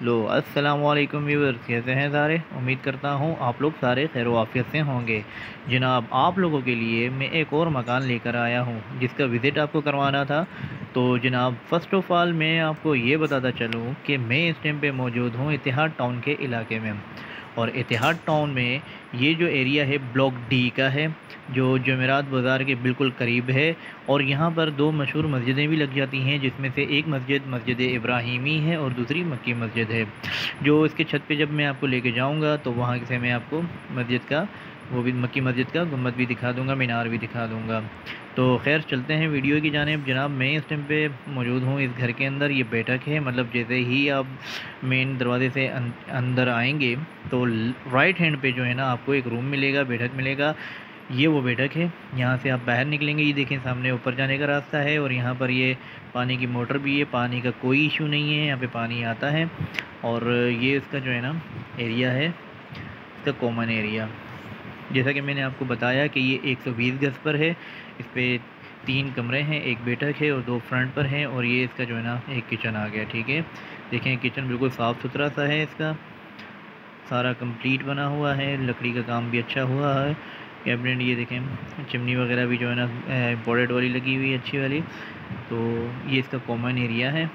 लो अस्सलाम वालेकुम व्यूअर्स, कैसे हैं सारे। उम्मीद करता हूँ आप लोग सारे खैर वाफियत से होंगे। जनाब, आप लोगों के लिए मैं एक और मकान लेकर आया हूँ जिसका विज़िट आपको करवाना था। तो जनाब, फ़र्स्ट ऑफ़ ऑल मैं आपको ये बताता चलूँ कि मैं इस टाइम पे मौजूद हूँ इतिहाद टाउन के इलाके में। और इतिहाद टाउन में ये जो एरिया है ब्लॉक डी का है, जो जमेरात बाज़ार के बिल्कुल करीब है। और यहाँ पर दो मशहूर मस्जिदें भी लग जाती हैं, जिसमें से एक मस्जिद मस्जिद इब्राहिमी है और दूसरी मक्की मस्जिद है। जो इसके छत पे जब मैं आपको लेके जाऊँगा तो वहाँ से मैं आपको मस्जिद का, वो भी मक्की मस्जिद का गुम्बद भी दिखा दूँगा, मीनार भी दिखा दूँगा। तो खैर चलते हैं वीडियो की जानिब। जनाब, मैं इस टाइम पे मौजूद हूँ इस घर के अंदर। ये बैठक है, मतलब जैसे ही आप मेन दरवाजे से अंदर आएंगे तो राइट हैंड पे जो है ना आपको एक रूम मिलेगा, बैठक मिलेगा। ये वो बैठक है। यहाँ से आप बाहर निकलेंगे, ये देखें सामने ऊपर जाने का रास्ता है। और यहाँ पर ये पानी की मोटर भी है, पानी का कोई इशू नहीं है, यहाँ पे पानी आता है। और ये इसका जो है ना एरिया है, इसका कॉमन एरिया। जैसा कि मैंने आपको बताया कि ये 120 गज पर है। इस पर 3 कमरे हैं, एक बैठक है और 2 फ्रंट पर हैं। और ये इसका जो है ना एक किचन आ गया। ठीक है, देखें किचन बिल्कुल साफ़ सुथरा सा है, इसका सारा कंप्लीट बना हुआ है, लकड़ी का काम भी अच्छा हुआ है। कैबिनेट ये देखें, चिमनी वगैरह भी जो है ना इम्पोर्टेड वाली लगी हुई है, अच्छी वाली। तो ये इसका कॉमन एरिया है।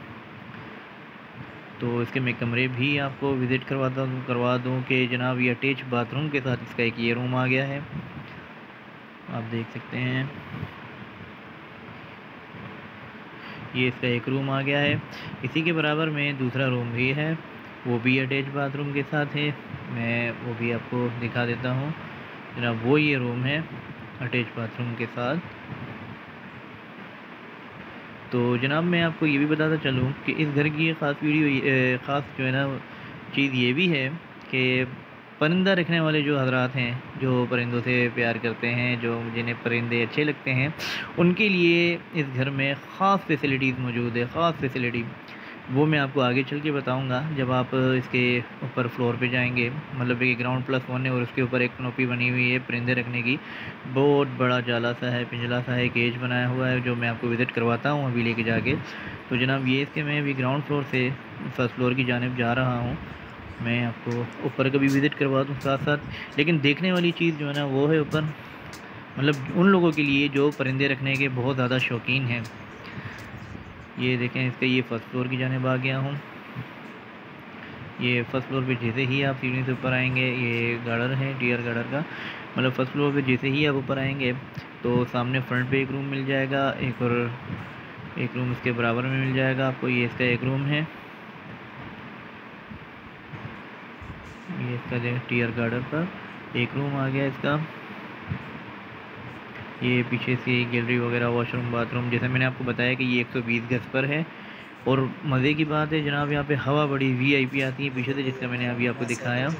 तो इसके मैं कमरे भी आपको विज़िट करवा दूँ कि जनाब ये अटैच बाथरूम के साथ इसका एक ये रूम आ गया है, आप देख सकते हैं। ये इसका एक रूम आ गया है। इसी के बराबर में दूसरा रूम भी है, वो भी अटैच बाथरूम के साथ है। मैं वो भी आपको दिखा देता हूँ जनाब। वो ये रूम है अटैच बाथरूम के साथ। तो जनाब, मैं आपको ये भी बताता चलूँ कि इस घर की ख़ास जो है ना चीज़ ये भी है कि परिंदा रखने वाले जो हजरात हैं, जो परिंदों से प्यार करते हैं, जो जिन्हें परिंदे अच्छे लगते हैं, उनके लिए इस घर में ख़ास फैसिलिटीज़ मौजूद है। ख़ास फैसिलिटी वो मैं आपको आगे चल के बताऊँगा जब आप इसके ऊपर फ्लोर पे जाएंगे। मतलब कि ग्राउंड +1 है और उसके ऊपर एक कनोपी बनी हुई है परिंदे रखने की। बहुत बड़ा जाला सा है, पिंजरा सा है, केज बनाया हुआ है, जो मैं आपको विज़िट करवाता हूँ अभी लेके जाके। तो जनाब, ये इसके मैं अभी ग्राउंड फ्लोर से फर्स्ट फ्लोर की जानिब जा रहा हूँ। मैं आपको ऊपर का भी विज़िट करवा दूँ साथ साथ। लेकिन देखने वाली चीज़ जो है ना वो है ऊपर, मतलब उन लोगों के लिए जो परिंदे रखने के बहुत ज़्यादा शौकीन हैं। ये देखें, इसका ये फर्स्ट फ्लोर की जानिब आ गया हूँ। ये फर्स्ट फ्लोर पे जैसे ही आप सीढ़ी से ऊपर आएंगे, ये गार्डन है, टीयर गार्डन का। मतलब फर्स्ट फ्लोर पे जैसे ही आप ऊपर आएंगे तो सामने फ्रंट पे एक रूम मिल जाएगा, एक और एक रूम इसके बराबर में मिल जाएगा आपको। ये इसका एक रूम है, ये इसका टीयर गार्डन पर एक रूम आ गया इसका। ये पीछे से गैलरी वगैरह, वॉशरूम, बाथरूम, जैसे मैंने आपको बताया कि ये 120 गज पर है। और मज़े की बात है जनाब, यहाँ पे हवा बड़ी वीआईपी आती है पीछे से, जिसका मैंने अभी आपको दिखाया।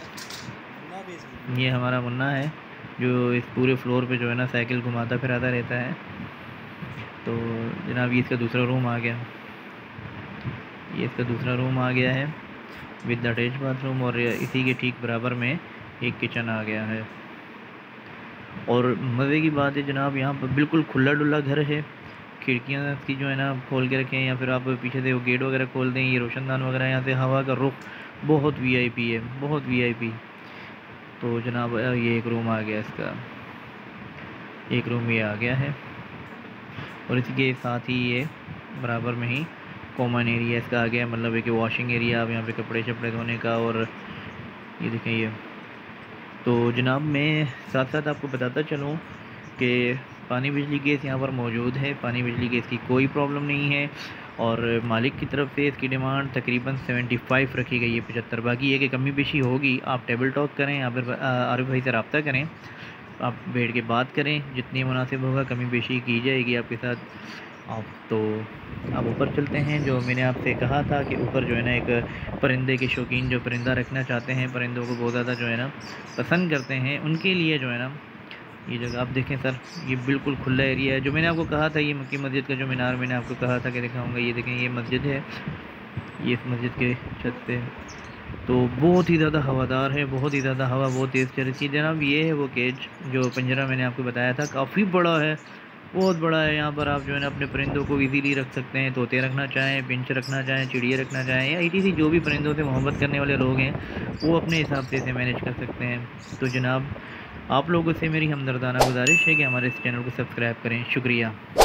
ये हमारा मुन्ना है जो इस पूरे फ्लोर पे जो है ना साइकिल घुमाता फिराता रहता है। तो जनाब, ये इसका दूसरा रूम आ गया। ये इसका दूसरा रूम आ गया है विद अटैच बाथरूम। और इसी के ठीक बराबर में एक किचन आ गया है। और मज़े की बात है जनाब, यहाँ पर बिल्कुल खुला डुला घर है। खिड़कियाँ इसकी जो है ना खोल के रखें, या फिर आप पीछे से वो गेट वगैरह खोल दें, ये रोशनदान वगैरह, यहाँ से हवा का रुख बहुत वीआईपी है, बहुत वीआईपी। तो जनाब, ये एक रूम आ गया इसका, एक रूम ये आ गया है। और इसके साथ ही ये बराबर में ही कॉमन एरिया इसका आ गया, मतलब एक वॉशिंग एरिया, आप यहाँ पे कपड़े शपड़े धोने का। और ये देखें ये। तो जनाब, मैं साथ साथ आपको बताता चलूँ कि पानी बिजली गैस यहाँ पर मौजूद है। पानी बिजली गैस की कोई प्रॉब्लम नहीं है। और मालिक की तरफ से इसकी डिमांड तकरीबन 75 रखी गई है, 75। बाकी ये कि कमी पेशी होगी, आप टेबल टॉक करें, या फिर आरिफ भाई से रब्ता करें, आप बैठ के बात करें, जितनी मुनासिब होगा कमी पेशी की जाएगी आपके साथ। आप तो आप ऊपर चलते हैं। जो मैंने आपसे कहा था कि ऊपर जो है ना एक परिंदे के शौकीन जो परिंदा रखना चाहते हैं, परिंदों को बहुत ज़्यादा जो है ना पसंद करते हैं, उनके लिए जो है ना ये जगह आप देखें सर, ये बिल्कुल खुला एरिया है। जो मैंने आपको कहा था, ये मक्की मस्जिद का जो मीनार मैंने आपको कहा था कि दिखाऊंगा, ये देखें ये मस्जिद है, ये इस मस्जिद के छत पे। तो बहुत ही ज़्यादा हवादार है, बहुत ही ज़्यादा हवा बहुत तेज़ चल रही है जनाब। ये है वो केज, जो पिंजरा मैंने आपको बताया था, काफ़ी बड़ा है बहुत बड़ा है। यहाँ पर आप जो है ना अपने परिंदों को इजीली रख सकते हैं, तोते रखना चाहें, पिंच रखना चाहें, चिड़िया रखना चाहें, या ईटीसी जो भी परिंदों से मोहब्बत करने वाले लोग हैं वो अपने हिसाब से इसे मैनेज कर सकते हैं। तो जनाब आप लोगों से मेरी हमदर्दाना गुजारिश है कि हमारे इस चैनल को सब्सक्राइब करें। शुक्रिया।